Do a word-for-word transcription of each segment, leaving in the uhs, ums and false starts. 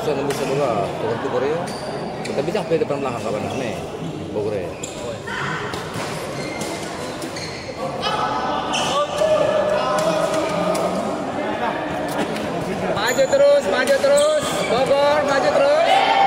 bisa nembus bola ke Korea. Kita bisa sampai depan belakang kapan nih, Korea. Maju terus, maju terus, Bogor, maju terus.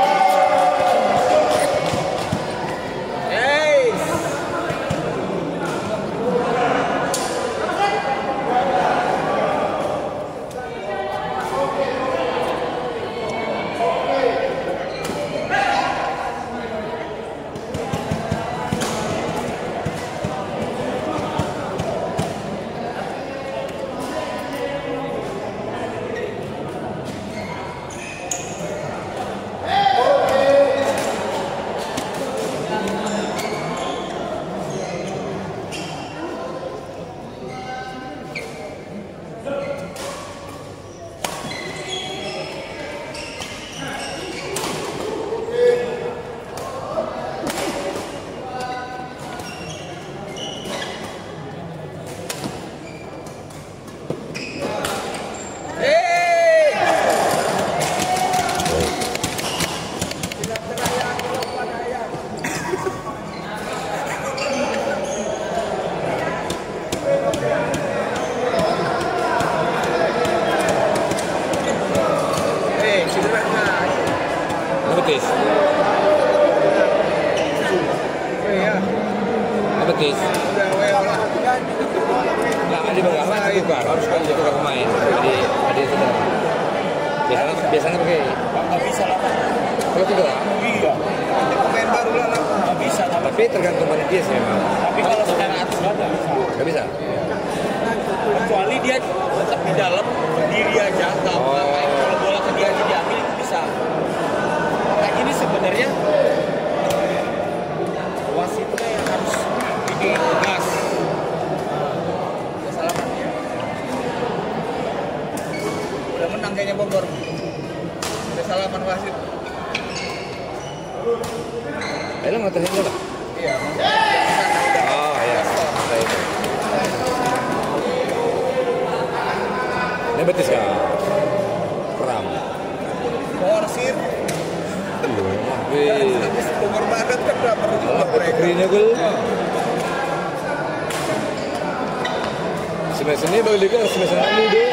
Betis. Betis. Nah, di bawah juga harus kan juga pemain. Jadi ada sudah. Biasanya biasanya pakai. Nggak bisa lah. Kalau tidak. Iya. Pemain baru lah. Nggak bisa. Tapi tergantung panitia sih memang. Tapi kalau secara atas nggak bisa. Nggak bisa. Kecuali dia tetap di dalam berdiri aja. Nggak Oh. ngapain kalau bola ke dia aja diambil itu bisa. Nah ini sebenarnya wasitnya yang harus bikin tegas. Kesalahan ya. Udah menang kayaknya Bogor. Kesalahan wasit. Eh, lo ngatasin nggak? Iya. Oh iya. Ini Betis kan? Peram. Porsir. Wih. Bogor banget kan udah perlu juga mereka. Greennya gue. Semester ini bagi liga semester ini deh.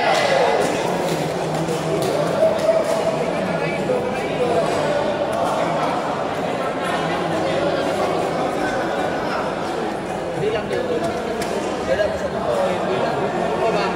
Bilang dulu. Dia dapat satu poin bilang. Oh bang.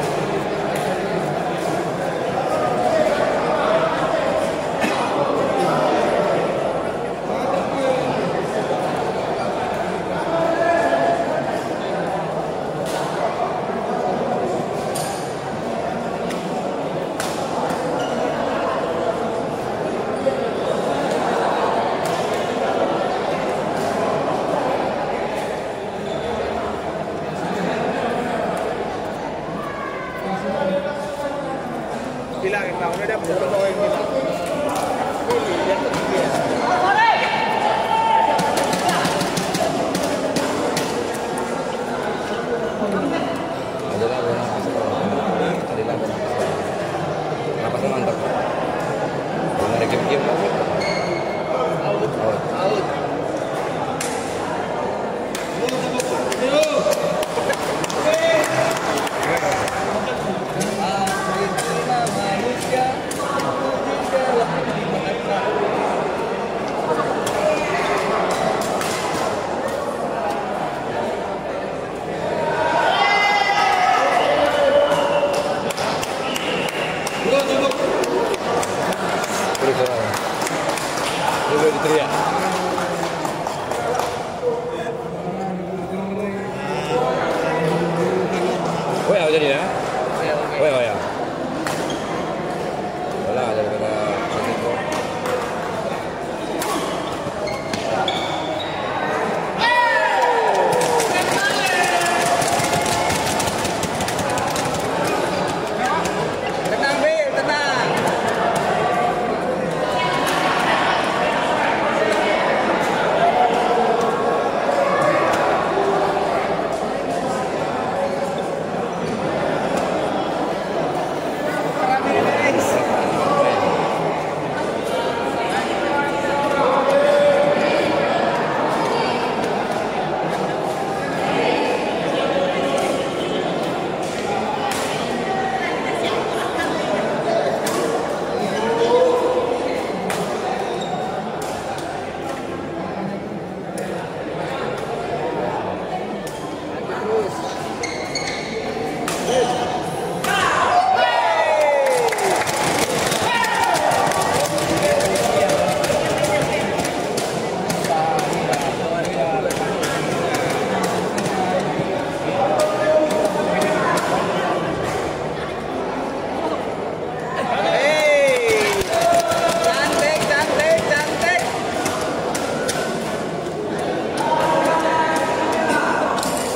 Bilangin bang, udah dapat satu poin bilang. Dia tetap dia. Adalah benar adalah napasnya mantap. Benar game-game lagi. Out, out. Argentina manusia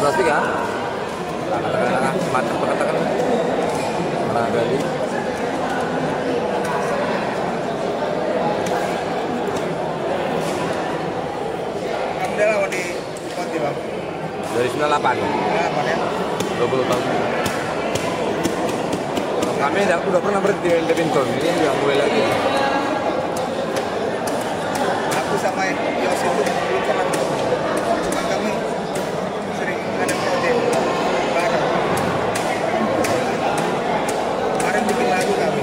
sebelas tiga. Katakan mantap katakan. Mana Gali? Udah lawan di Konti bang. Dari sembilan puluh delapan. delapan ya. dua puluh tahun. Kami udah, udah pernah berhenti di Levinton, ini yang mulai lagi. Aku sama Yos itu belum pernah ketemu. Cuma kami sering ada project bareng. Kemarin bikin lagu kami.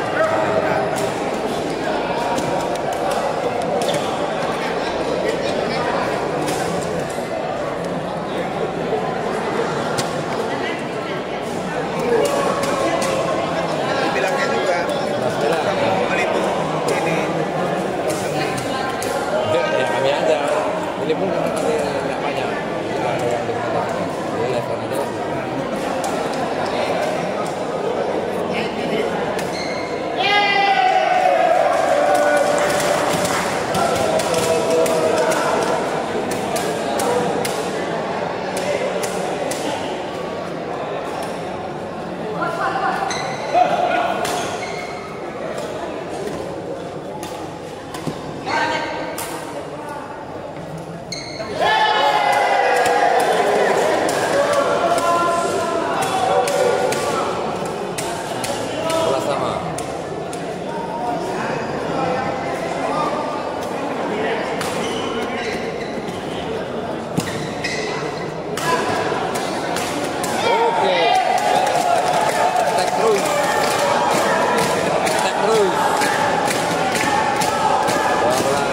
Bilangnya juga kamu meliput ini kosong. Ya, ya kami ada. Ini pun karena kami nggak banyak. Tidak ada yang dengan kita. Jadi level aja. Kelas sama. Oke. Attack terus. Attack terus. Pelan-pelan.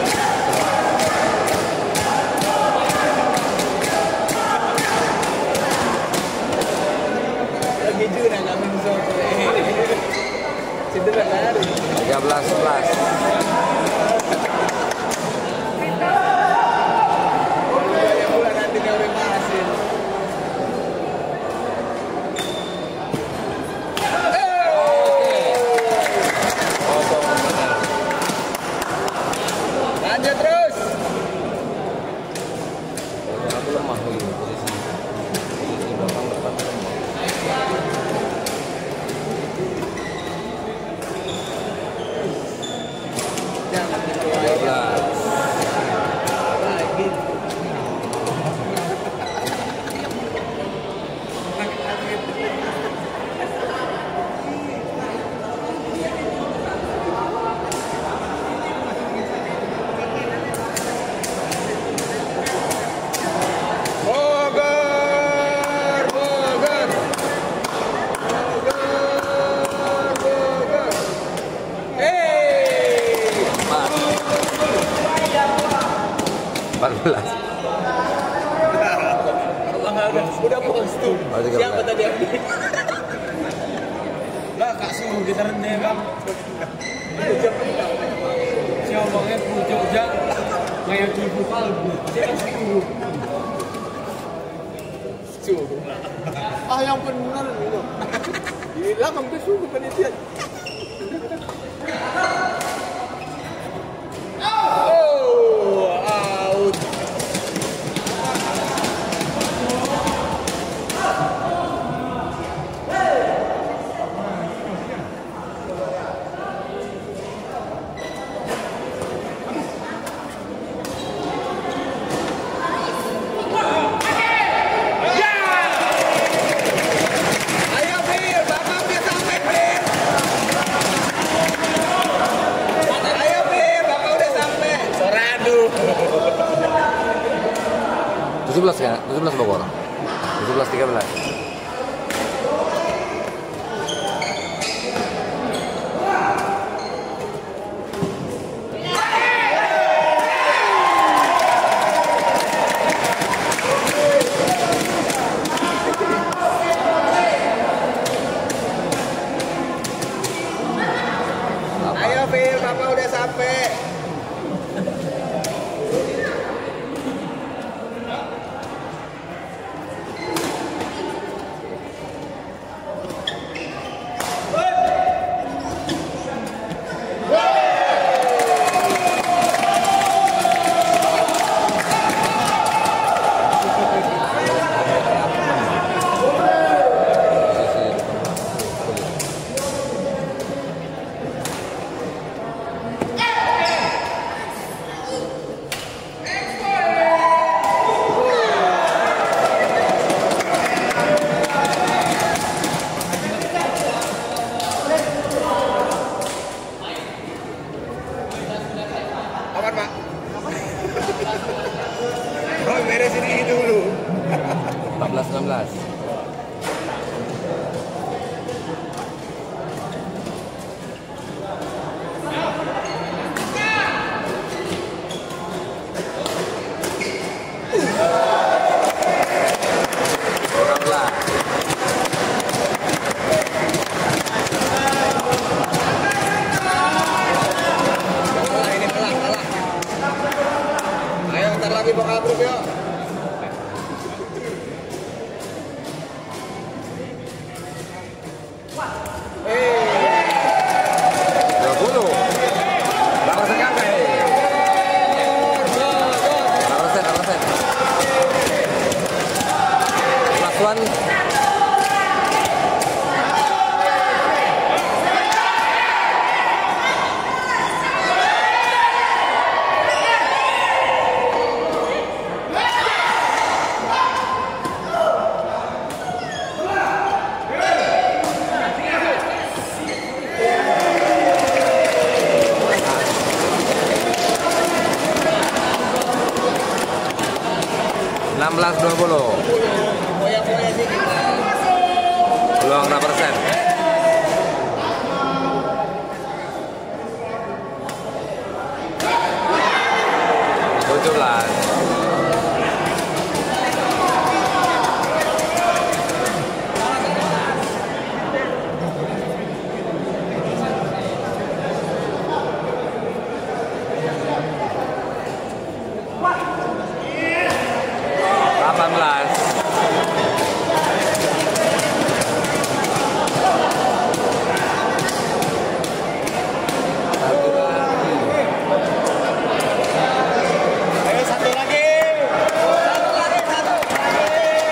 Lagi juga nggak bisa. Situ kan lari. tiga belas sebelas. Banyak pula nanti dia udah masin. Lanjut terus. Aku lemah lagi posisi. Posisi belakang depan lemah. Jangan gitu. tiga belas. Lagi. Bogor, Bogor, Bogor, Bogor. Hey. empat belas. Udah, udah bos tuh. Oh, tiga belas. Siapa tadi yang beli? Lah kak suhu kita rendah bang. Siapa bangnya pucuk jak kayak ibu kalbu. Siapa suhu? Suhu. Ah yang benar itu. Gila sampai suhu panitia. Oh, out. Ayo Fir, Bapak udah sampai Fir. Ayo Fir, Bapak udah sampai. Soradu. tujuh belas kan? tujuh belas Bogor. tujuh belas tiga belas. Ayo Fir, Bapak udah sampai. beres ini dulu. empat belas enam belas. Lagi bakal bro ya. dua puluh. Berapa persen kakak? Berapa persen? Berapa persen? Last one. enam belas dua puluh. Peluang enam persen. tujuh belas. delapan belas. Ayo satu lagi. Satu lagi, satu lagi.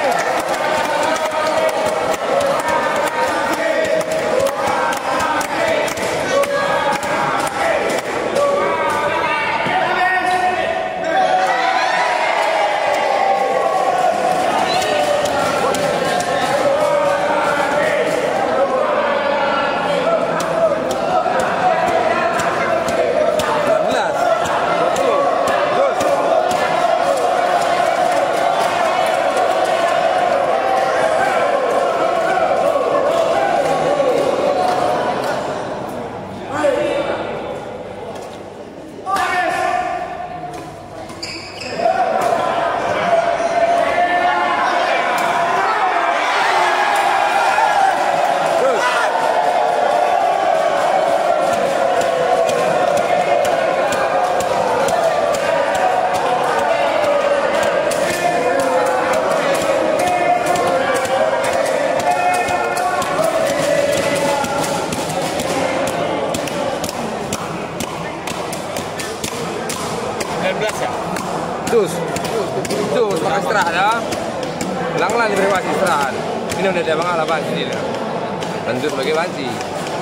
sembilan belas ya? Terus, terus pakai istirahat ya. Ulang-ulang diberi wasit istirahat. Ini udah ada bang alapan sini lah. Tentu sebagai wasit.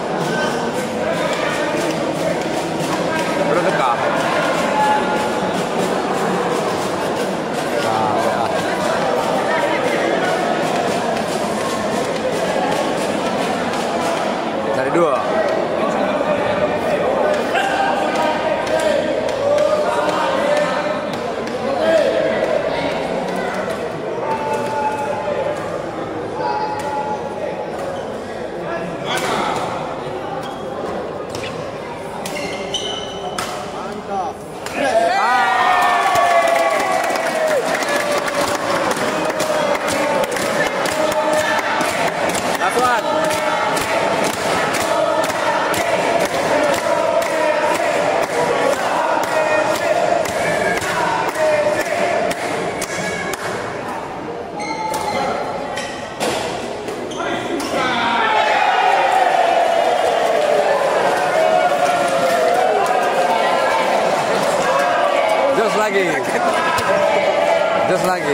Terus tekap. Cari dua. Jos lagi. Jos lagi.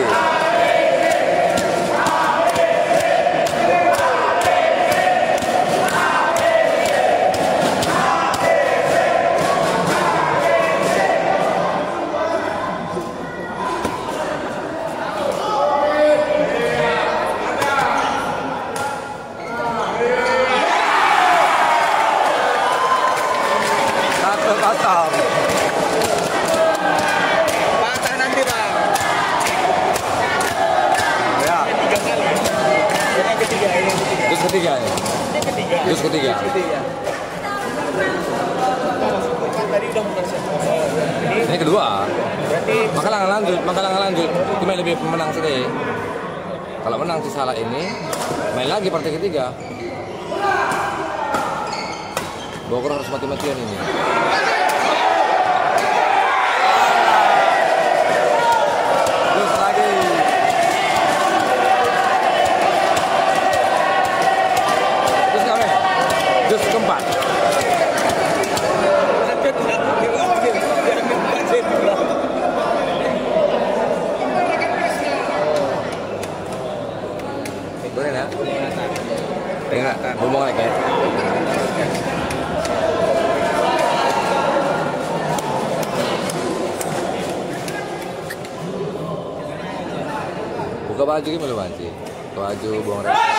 Satu kosong. Patah nanti bang. Terus ketiga ya? Ini ketiga. Terus ketiga. Ketiga. Kan tadi udah menang satu. Ini Ini kedua. berarti Maka nggak lanjut, maka nggak lanjut. Cuma lebih pemenang sih. Kalau menang si Salah ini, main lagi partai ketiga. Bogor harus mati-matian ini. Terus lagi. Terus kami. Terus keempat. Boleh ya? Enggak, ngomong lagi ya. Buka baju gimana baju? Baju buang rasa.